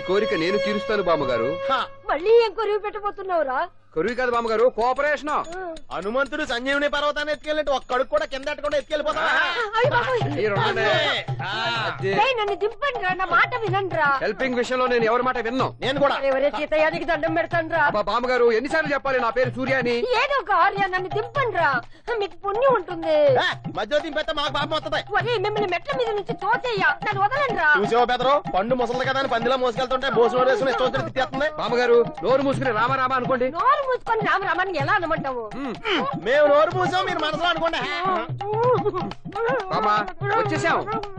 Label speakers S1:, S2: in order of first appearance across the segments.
S1: కోరిక నేను తీరుస్తాను బామ్మగారు.
S2: మళ్ళీ ఏం కొరివి పెట్టబోతున్నావురా?
S1: కొరివి కాదు బామ్మగారు, కోఆపరేషన్.
S3: హనుమంతుడు సంజీవుని పర్వతాన్ని ఎత్తుకెళ్ళినట్టు ఒక్కడికి కూడా కింద ఎట్టకుండా ఎత్తుకెళ్ళిపోతా.
S2: నన్ను దింపండి రా, నా మాట వినండి రా.
S1: హెల్పింగ్ విషయంలో నేను ఎవరి మాట విన్నాను.
S3: నేను కూడా
S2: ఎవరే సీతయ్యానికి దండం పెడతాను రా.
S1: బామ్మగారు ఎన్నిసార్లు చెప్పాలి నా పేరు సూర్య అని?
S2: ఏదో ఒక ఆర్య, నన్ను దింపండి రా, మీకు పుణ్యం ఉంటుంది.
S3: మధ్యలో దింపేస్తే మాకు పాపం వస్తుంది.
S2: మిమ్మల్ని మెట్ల మీద నుంచి తోచేయ్యా, నన్ను వదలండి రా.
S3: చూసావో బెదరు, పండు ముసలి కదా అని పందిలో మోసుకెళ్తుంటే భోజనం వేసుకుని ఇష్టం తిట్టేస్తుంది.
S1: బామ్మగారు నోరు మూసుకుని రామా రామా అనుకోండి.
S2: నోరు మూసుకొని రామరామాన్ని ఎలా అనమంటావు?
S3: మేము నోరు మూసాం, మీరు మనసులో అనుకోండి.
S1: వచ్చేసాం.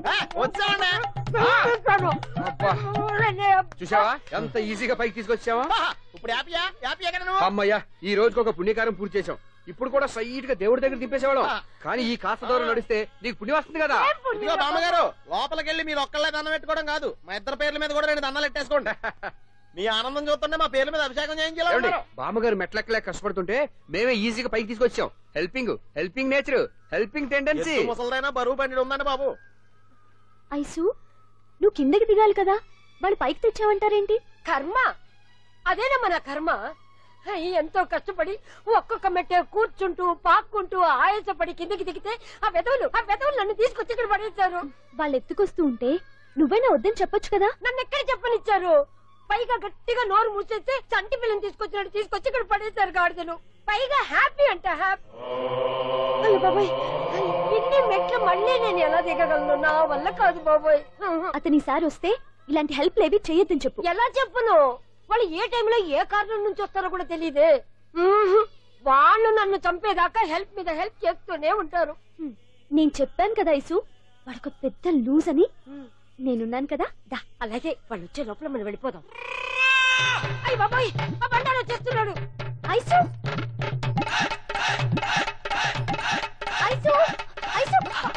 S1: చూసావా ఎంత ఈజీగా పైకి తీసుకొచ్చావా?
S3: ఇప్పుడు
S1: అమ్మయ్యా, ఈ రోజుకి ఒక పుణ్యకారం పూర్తి చేసాం. ఇప్పుడు కూడా స్ట్రైట్ గా దేవుడి దగ్గర దింపేసేవాళ్ళం. కానీ ఈ కాస్త దూరం నడిస్తే నీకు పుణ్యం వస్తుంది కదా.
S3: బామ్మగారు లోపలికెళ్ళి మీరు ఒక్కళ్ళే దండం పెట్టుకోవడం కాదు, మా ఇద్దరు పేర్ల మీద కూడా 2 దండాలు ఎట్టేసుకోండి. మీ ఆనందం చూస్తుంటే మా పేర్ల మీద అభిషేకం చేయించాలి.
S1: బామ్మగారు మెట్లెక్కలే కష్టపడుతుంటే మేమే ఈజీగా పైకి తీసుకొచ్చాం. Helping nature, helping tendency.
S3: ముసలైనా బరువు బండి ఉందండి బాబు.
S4: ఐసు, నువ్వు కిందకి దిగాలి కదా, వాళ్ళు పైకి తెచ్చావంటారేంటి?
S2: కర్మ అదేనమ్మా నా కర్మ. ఎంతో కష్టపడి ఒక్కొక్క మెట్టే కూర్చుంటూ పాక్కుంటూ ఆయాసపడి కిందకి దిగితే ఆ వెధవులు నన్ను తీసుకొచ్చి ఇక్కడ పడేశారు.
S4: వాళ్ళు ఎత్తుకొస్తూ ఉంటే నువ్వైనా వద్దని చెప్పొచ్చు కదా.
S2: నన్ను ఎక్కడ చెప్పనిచ్చారు? పైగా గట్టిగా నోరు మూసేస్తే చంటి పిల్లని తీసుకొచ్చి ఇక్కడ పడేశారు గాడిదలు. పైగా హ్యాపీ అంట హ్యాపీ. అయ్యో బాబోయ్, ఇన్ని మెట్లు మళ్ళీ నేను ఎలా దిగగలను? నా వల్ల కాదు బాబోయ్.
S4: అతని సారి వస్తే ఇలాంటి హెల్ప్ లేవి చెయ్యొద్దని చెప్పు.
S2: ఎలా చెప్పును? వాళ్ళు ఏ టైంలో ఏ కారణం నుంచి వస్తారో కూడా తెలియదే. వాళ్ళు నన్ను చంపేదాకా హెల్ప్ మీద హెల్ప్ చేస్తూనే ఉంటారు.
S4: నేను చెప్పాను కదా ఐసు, వాడొక పెద్ద లూజ్ అని. నేనున్నాను కదా. దా,
S2: అలాగే వాళ్ళు వచ్చే లోపల మనం వెళ్ళిపోదాం. అయ్య బాబాయ్, ఆ బండారు వచ్చేస్తున్నాడు.
S4: Ice, ice, ice.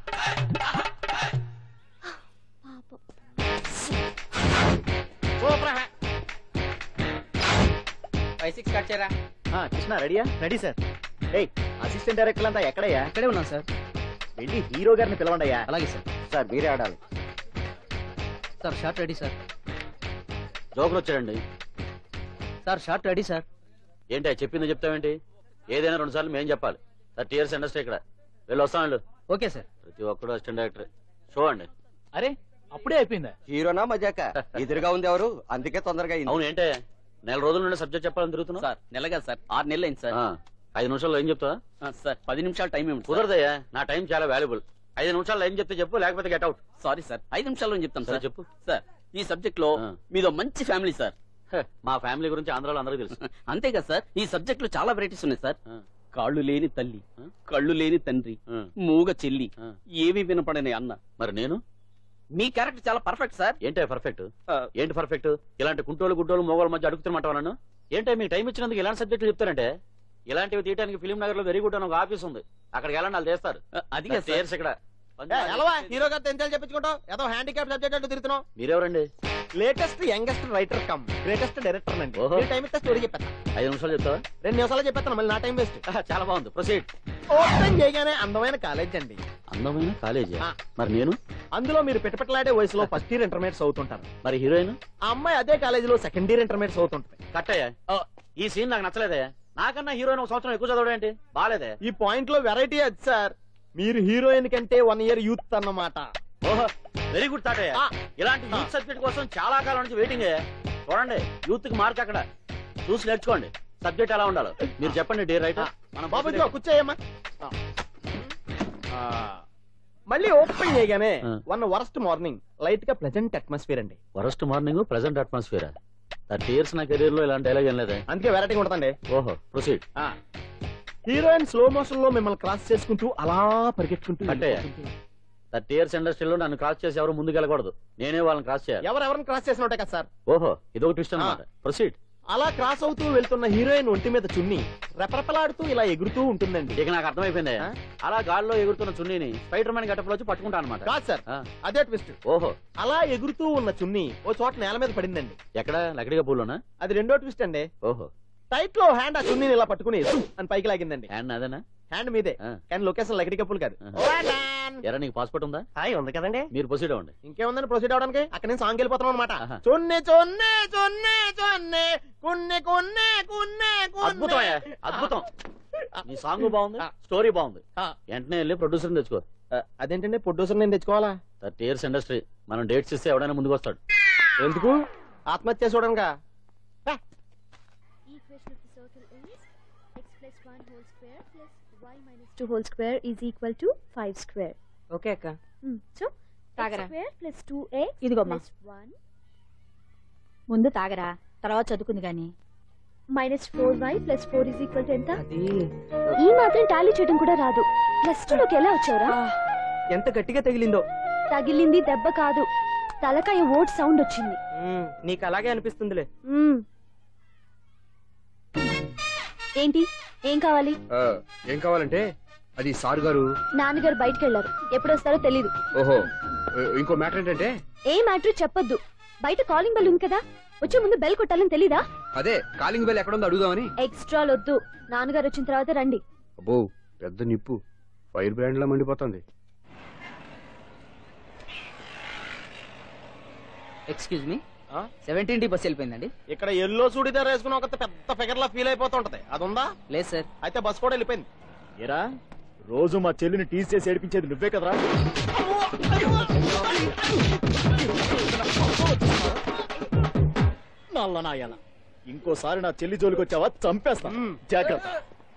S5: 5-6 కట్ చేయరా.
S3: కృష్ణ రెడీయా? Ready sir. అసిస్టెంట్ డైరెక్టర్ అంతా ఎక్కడయ్యా?
S5: ఇక్కడే ఉన్నాం సార్.
S3: వెళ్ళి హీరో గారిని పిలవండి అయ్యా.
S5: అలాగే సార్.
S3: సార్ మీరే ఆడాలి
S5: sir. Shot ready sir.
S6: Joker వచ్చాడండి
S5: సార్. Shot ready sir.
S6: ఏంటి చెప్పింది చెప్తావేంటి? ఏదైనా 2 సార్లు మేము చెప్పాలి. 30 years ఇండస్ట్రీ ఇక్కడ. వెళ్ళి వస్తాను.
S5: Okay sir.
S6: ప్రతి ఒక్కడు అసిస్టెంట్ డైరెక్టర్. షో అండి.
S5: అరే అప్పుడే అయిపోయిందా?
S3: హీరోనా మజాక? ఎదురుగా ఉంది ఎవరు, అందుకే తొందరగా.
S6: అవును ఏంటే 4 రోజుల నుండి సబ్జెక్ట్ చెప్పాలని తిరుగుతున్నా
S5: సార్. నెలగా సార్, 6 నెలలు అయింది సార్.
S6: 5 నిమిషాల్లో ఏం చెప్తా
S5: సార్? 10 నిమిషాలు టైం ఏమి
S6: కుదరదయ్యా, నా టైం చాలా వాల్యుబుల్. 5 నిమిషాల్లో ఏం చెప్తే చెప్పు, లేకపోతే గెట్ అవుట్.
S5: సారీ సార్, 5 నిమిషాల్లో చెప్తాను సార్.
S6: చెప్పు
S5: సార్. ఈ సబ్జెక్ట్ లో మీదో మంచి ఫ్యామిలీ సార్.
S6: మా ఫ్యామిలీ గురించి ఆంధ్రాలో అందరికీ తెలుసు.
S5: అంతే కదా సార్, ఈ సబ్జెక్ట్ లో చాలా వెరైటీస్ ఉన్నాయి సార్. కాళ్ళు లేని తల్లి, కళ్ళు లేని తండ్రి, మూగ చెల్లి, ఏవి వినపడని అన్న.
S6: మరి నేను
S5: మీ క్యారెక్టర్ చాలా పర్ఫెక్ట్ సార్.
S6: ఏంటే పర్ఫెక్ట్? ఏంటి పర్ఫెక్ట్? ఇలాంటి కుంటోలు గుడ్డోలు మొగోళ్ళ మధ్య అడుగుతున్నమాట నన్ను. ఏంటంటే మీకు టైం ఇచ్చినందుకు ఇలాంటి సబ్జెక్టులు చెప్తారంటే? ఇలాంటివి తీయడానికి ఫిలిం నగర్ లో వెరీ గుడ్ అని ఒక ఆఫీస్ ఉంది, అక్కడికి వెళ్ళండి, వాళ్ళు చేస్తారు.
S5: అది
S6: ఇక్కడ
S3: హీరో గారు ఎంత చెప్పించుకుంటావు, ఏదో హ్యాండిక్యాప్ సబ్జెక్ట్ అంటూ తిరుగుతున్నావు.
S6: మీరెవరండి?
S3: Latest youngest writer cum greatest director అండి. టైం ఇస్తే స్టోరీ చెప్పేస్తా.
S6: 5 నిమిషాలు చెప్తావా?
S3: 2 నిమిషాలు చెప్పేస్తాను, మళ్ళీ నా టైం వేస్ట్.
S6: చాలా బాగుంది, ప్రొసీడ్.
S3: ఓపెన్ చేయగానే అందమైన కాలేజ్ అండి.
S6: అందమైన కాలేజీ? మరి నేను
S3: అందులో మీరు పిటపిటలాడే వయసులో ఫస్ట్ ఇయర్ ఇంటర్మీడియట్స్ అవుతుంటారు.
S6: మరి హీరోయిన్?
S3: ఆ అమ్మాయి అదే కాలేజీలో సెకండ్ ఇయర్ ఇంటర్మీడియట్స్ అవుతుంటది.
S6: కట్టయ్యా, ఈ సీన్ నాకు నచ్చలేదయ్యా. నాకన్నా హీరోయిన్ 1 సంవత్సరం ఎక్కువ చదవడం ఏంటి? బాలేదే.
S3: ఈ పాయింట్ లో వెరైటీ అది సార్, మీరు హీరోయిన్ కంటే 1 year యూత్ అన్నమాట.
S6: ఓహో, వెరీ గుడ్ థాట్ అయ్యా. ఇలాంటి యూత్ సబ్జెక్ట్ కోసం చాలా కాలం నుంచి వెయిటింగ్. చూడండి, యూత్ కి మార్క్ అక్కడ చూసి నేర్చుకోండి. సబ్జెక్ట్ ఎలా ఉండాలో మీరు చెప్పండి డియర్ రైటర్.
S3: మనం బాబు కూర్చోయమ్మా. మళ్ళీ ఓపెన్ చేయగానే 1 వరస్ట్ మార్నింగ్, లైట్ గా ప్లెజెంట్ అట్మాస్ఫియర్ అండి.
S6: Worst morning, pleasant atmosphere. 30 years నా కెరీర్ లో ఇలాంటి డైలాగ్ ఏం లేదే.
S3: అందుకే వెరైటీ ఉంటుందండి.
S6: ఓహో, ప్రొసీడ్.
S3: హీరోయిన్ స్లో మోషన్ లో మిమ్మల్ని క్రాస్ చేసుకుంటూ అలా పరిగెట్టుకుంటూ.
S6: 30 years ఇండస్ట్రీలో నన్ను క్రాస్ చేసి ఎవరు ముందుకు వెళ్ళకూడదు, నేనే వాళ్ళని క్రాస్ చేయాలి.
S3: ఎవరెవరిని క్రాస్ చేసిన కదా సార్.
S6: ఓహో, ఇదొక ట్విస్ట్ అన్నమాట. ప్రొసీడ్.
S3: అలా క్రాస్ అవుతూ వెళ్తున్న హీరోయిన్ ఒంటి మీద చున్ని రెపరెపలాడుతూ ఇలా ఎగురుతూ ఉంటుందండి.
S6: ఇక నాకు అర్థమైపోయింది. అలా గాల్లో ఎగురుతున్న చున్నీని స్పైడర్ మ్యాన్ గట్టపులో వచ్చి పట్టుకుంటా అనమాట.
S3: కాదు సార్, అదే ట్విస్ట్.
S6: ఓహో,
S3: అలా ఎగురుతూ ఉన్న చున్ని ఓ చోట నేల మీద పడిందండి.
S6: ఎక్కడ? లకడిగా పూలోనా?
S3: అది రెండో ట్విస్ట్ అండి.
S6: ఓహో,
S3: టైట్ లో హ్యాండ్ ఆ చున్నీని ఇలా పట్టుకుని అని పైకి లాగిందండి.
S6: హ్యాండ్ అదేనా?
S3: హ్యాండ్ మీదే
S6: ఆ.
S3: కానీ లొకేషన్ లకడి కప్పులు కాదు.
S6: ఎరా నీకు పాస్పోర్ట్ ఉందా?
S3: హాయ్ ఉంది కదండి.
S6: మీరు ప్రొసీడ్ అవ్వండి.
S3: ఇంకేముందని ప్రొసీడ్ అవడానికి అక్కడ నేను సాంగ్ వెళ్ళిపోతాను అనమాట.
S6: ఆహా.
S3: చొన్నే చొన్నే చొన్నే చొన్నే కున్నే కున్నే కున్నే
S6: అద్భుతం అయ్యా, అద్భుతం. నీ సాంగ్ బాగుంది, స్టోరీ బాగుంది. వెంటనే వెళ్ళి ప్రొడ్యూసర్ తెచ్చుకో.
S3: అదేంటండి ప్రొడ్యూసర్ నేను తెచ్చుకోవాలా?
S6: 30 years ఇండస్ట్రీ, మనం డేట్స్ ఇస్తే ఎవడైనా ముందుకు వస్తాడు.
S3: ఎందుకు? ఆత్మహత్య చూడనుగా.
S4: Equation of the circle is x plus 1 whole square plus y minus 2 whole square is equal to 5 square.
S2: Okay అక్క.
S4: So
S2: తాగరా.
S4: x square plus 2a
S2: ఇదిగోమ్మా.
S4: plus 1
S2: ముందు తాగరా, తర్వాత చదువుకుంది గాని.
S4: minus 4y plus 4 is equal to ఎంత?
S2: అది
S4: ఈ మాత్రం టాలీ చేయడం కూడా రాదు. ప్లస్ 2 లోకి ఎలా వచ్చారా?
S3: ఎంత గట్టిగా తగిలిందో.
S4: తగిలింది దెబ్బ కాదు, తలకాయ ఓట్ సౌండ్ వచ్చింది.
S3: నీకు అలాగే అనిపిస్తుందిలే.
S4: ఏంటి, ఏం కావాలి?
S1: ఏం కావాలంటే అది సారు గారు.
S4: నాన్నగారు బయటకు వెళ్లారు, ఎప్పుడొస్తారో తెలీదు.
S1: ఓహో, ఇంకో మ్యాటర్ ఏంటంటే.
S4: ఏ మ్యాటర్ చెప్పొద్దు. బయట కాలింగ్ బెల్ ఉంది కదా, వచ్చే ముందు బెల్ కొట్టాలని తెలీదా?
S1: అదే కాలింగ్ బెల్ ఎక్కడుందో అడుగుదామని.
S4: ఎక్స్ట్రా వద్దు, నాన్నగారు వచ్చిన తర్వాత రండి.
S1: అబ్బో పెద్ద నిప్పు, ఫైర్ బ్రాండ్ లా మండిపోతుంది.
S5: ఎక్స్క్యూజ్ మీ, 17D బస్ వెళ్ళిపోయిందండి.
S3: ఇక్కడ ఎల్లో చూడిదార్ వేసుకుని ఒక పెద్ద ఫిగర్ లా ఫీల్ అయిపోతుంటది, అది ఉందా?
S5: లేదు సార్.
S3: అయితే బస్ కూడా వెళ్ళిపోయింది.
S6: ఏరా రోజు మా చెల్లిని టీస్ చేసి ఏడిపించేది నువ్వే కదరా? నల్ల నాయాల, ఇంకోసారి నా చెల్లి జోలికి వచ్చావా చంపేస్తా, జాగ్రత్త.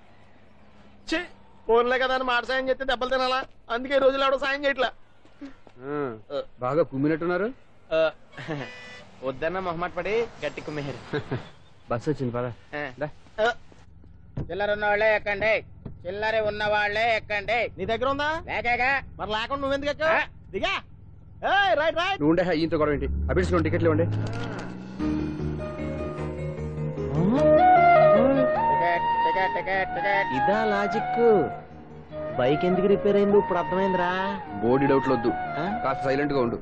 S3: ఫోన్లే కదా అని మాట సాయం చేస్తే దెబ్బలు తినాలా? అందుకే ఈ రోజులు ఆవిడ సాయం చేయట్లా.
S1: బాగా కుమ్మినట్టున్నారు.
S3: వద్దన్న మొహమాట పడి గట్టి కుమ్మేరు.
S1: బస్ వచ్చింది పద.
S7: చిల్లర ఉన్న వాళ్ళే ఎక్కండి, చిల్లర ఉన్న వాళ్ళే ఎక్కండి.
S3: నీ దగ్గర ఉందా?
S7: లేకగా
S3: మరి లేకుండా నువ్వెందుకు ఎక్కావు? దిగా. ఏయ్, రైట్ రైట్.
S1: నువ్వు ఉండే ఈయంతో గొడవ ఏంటి? అభిడ్స్ టికెట్లు ఇవ్వండి.
S7: Ticket ticket ticket ticket.
S3: ఇదా లాజిక్. బైక్ ఎందుకు రిపేర్ అయింది ఇప్పుడు అర్థమైందిరా.
S1: బోర్డు డౌట్లు వద్దు, కాస్త సైలెంట్ గా ఉండు.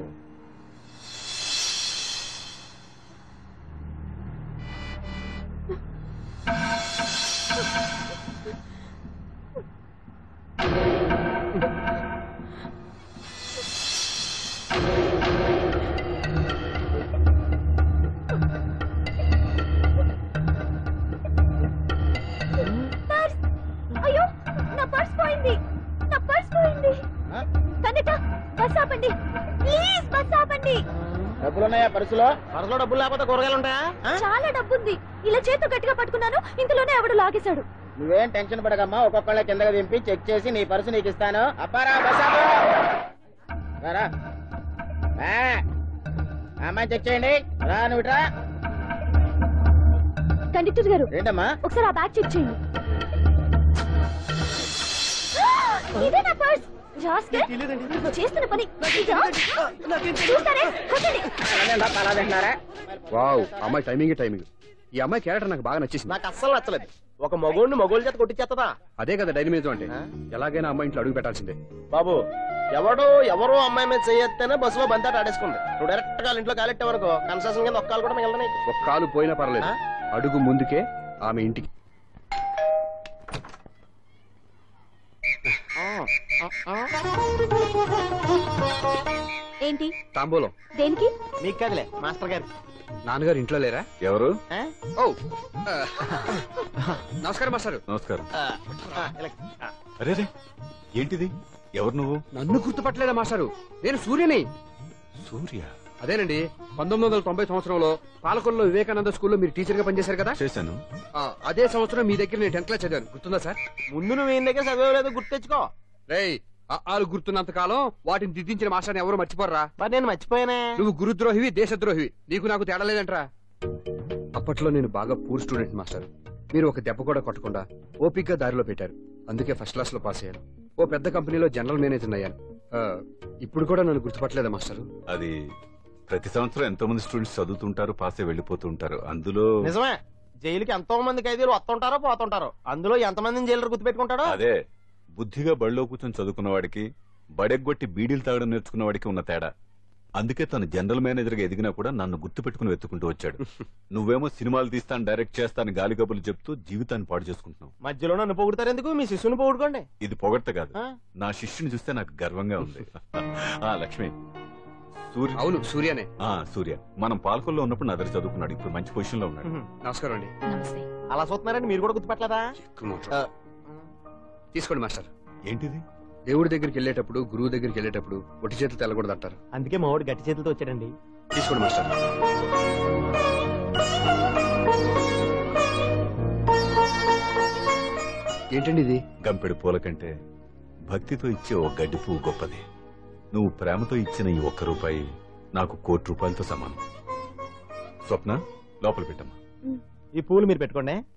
S4: అయ్యో, నా పర్స్ పోయింది, నా పర్స్ పోయింది. కండక్టర్, బస్ ఆపండి ప్లీజ్, బస్ ఆపండి.
S7: డబ్బులున్నాయా పర్సులో?
S3: పర్సులో డబ్బులు లేకపోతే కూరగాయలు ఉంటాయా?
S4: చాలా డబ్బుంది. ఇలా చేతులు గట్టిగా పట్టుకున్నాను, ఇంతలోనే ఎవడు లాగేశాడు.
S7: నువ్వేం టెన్షన్ పడకమ్మా, ఒక్కొక్కళ్ళ కిందకి దింపి చెక్ చేసి నీ పర్సు నీకు ఇస్తాను. అప్పారా బస్ ఆపు. రారా. అమ్మాయి చెక్ చేయండి. రా నువ్వు ఇట్రా.
S4: కండక్టర్ గారు,
S7: ఏంటమ్మా?
S4: ఒకసారి ఆ బ్యాగ్ చెక్ చేయండి. ఇదే నా పర్స్. రాస్కెల్, నువ్వు చేస్తున్న పని ఇదా? చూస్తారే, కొట్టండి.
S7: అలా తింటున్నారా?
S1: వావ్, అమ్మాయి టైమింగ్ టైమింగ్. ఈ అమ్మాయి క్యారెక్టర్ నాకు బాగా నచ్చేసింది.
S3: నాకు అస్సలు నచ్చలేదు. ఒక మగోడిని మగోళ్ళ చేత కొట్టించేస్తుందా?
S1: అదే కదా డైనమిజం అంటే. ఎలాగైనా అమ్మాయి ఇంట్లో అడుగు పెట్టాల్సిందే.
S3: బాబు, ఎవరో అమ్మాయి మీద చేయొత్తేనే బస్సులో బంతాట ఆడేసుకుంది. నువ్వు డైరెక్ట్ గా ఇంట్లో కాలెట్టే వరకు కన్సెషన్ కింద ఒక్కలు కూడా మిగలదు.
S1: ఒక కాలు పోయినా పర్లేదు, అడుగు ముందుకే ఆమె ఇంటికి.
S4: ఏంటి?
S1: తాంబూలం.
S4: దేనికి?
S3: మీకు కదలే, మాస్టర్ గారు.
S1: నాన్నగారు ఇంట్లో లేరా?
S8: ఎవరు?
S1: ఓ నమస్కారం మాస్టారు.
S8: నమస్కారం. అరే ఏంటిది? ఎవరు నువ్వు?
S1: నన్ను గుర్తుపట్టలేదా మాస్టారు? నేను సూర్యని.
S8: సూర్య?
S1: అదేనండి, 1990 సంవత్సరంలో పాలకొల్లో వివేకానంద స్కూల్లో మీరు టీచర్ గా పనిచేశారు కదా.
S8: చేశాను.
S1: అదే సంవత్సరం మీ దగ్గర నేను 10th క్లాస్ చదివాను, గుర్తుందా సార్?
S3: ముందు నువ్వు ఈయన దగ్గర చదవలేదు, గుర్తు తెచ్చుకో.
S1: రేయ్, ఆలు గుర్తున్నంత కాలం వాటిని దిద్దించిన మాస్టర్ని ఎవరు మర్చిపోర్రా.
S3: మరి నేను మర్చిపోయానే.
S1: నువ్వు గురుద్రోహివి, దేశద్రోహివి, నీకు నాకు తేడా లేదంట్రా. అప్పట్లో నేను బాగా పూర్ స్టూడెంట్ మాస్టర్. మీరు ఒక దెబ్బ కూడా కొట్టకుండా ఓపిక్ గా దారిలో పెట్టారు, అందుకే ఫస్ట్ క్లాస్ లో పాస్ అయ్యాను. ఓ పెద్ద కంపెనీలో జనరల్ మేనేజర్ అయ్యాను. ఇప్పుడు కూడా నన్ను గుర్తుపట్టలేదా మాస్టర్?
S8: అది ప్రతి సంవత్సరం ఎంతో మంది స్టూడెంట్స్ చదువుతుంటారు, పాస్ అయి వెళ్లిపోతూ ఉంటారు. అందులో
S3: నిజమే, జైలుకి ఎంతో మంది ఖైదీలు వస్తుంటారో పోతుంటారో. అందులో ఎంతమందిని జైలు గుర్తుపెట్టుకుంటాడో.
S8: అదే బుద్ధిగా బడిలో కూర్చొని చదువుకున్న వాడికి, బడెగ్గొట్టి బీడీలు తాగడం నేర్చుకున్న వాడికి ఉన్న తేడా. అందుకే తను జనరల్ మేనేజర్ గా ఎదిగినా కూడా నన్ను గుర్తు పెట్టుకుని వెతుకుంటూ వచ్చాడు. నువ్వేమో సినిమాలు తీస్తాను, డైరెక్ట్ చేస్తాను గాలి కబుర్లు చెప్తూ జీవితాన్ని పాడు చేసుకుంటున్నావు.
S3: మధ్యలో నన్ను పొగుడతారు ఎందుకు? మీ శిష్యుని పొగుడుకోండి.
S8: ఇది పొగడ్త కాదు, నా శిష్యుని చూస్తే నాకు గర్వంగా ఉంది. లక్ష్మి,
S1: అవును సూర్యనే.
S8: సూర్య మనం పాలకొల్లో ఉన్నప్పుడు నా దగ్గర చదువుకున్నాడు. ఇప్పుడు మంచి పొజిషన్ లో ఉన్నాడు.
S1: నమస్కారం అండి.
S4: నమస్తే.
S3: అలా చూస్తున్నారండి, మీరు కూడా గుర్తుపట్టలేదా?
S1: తీసుకోండి మాస్టర్.
S8: ఏంటిది?
S1: దేవుడి దగ్గరికి వెళ్ళేటప్పుడు, గురువు దగ్గరికి వెళ్ళేటప్పుడు ఒట్టి చేతులు తెల్లకూడదు అంటారు.
S3: అందుకే మా వాడు గట్టి చేతులతో వచ్చాడండి.
S1: తీసుకోండి మాస్టర్. ఏంటండి ఇది?
S8: గంపెడు పూల కంటే భక్తితో ఇచ్చే ఓ గడ్డి పువ్వు గొప్పది. నువ్వు ప్రేమతో ఇచ్చిన ఈ ₹1 నాకు ₹1,00,00,000 సమానం. స్వప్న, లోపల పెట్టమ్మా.
S3: ఈ పూలు మీరు పెట్టుకోండి.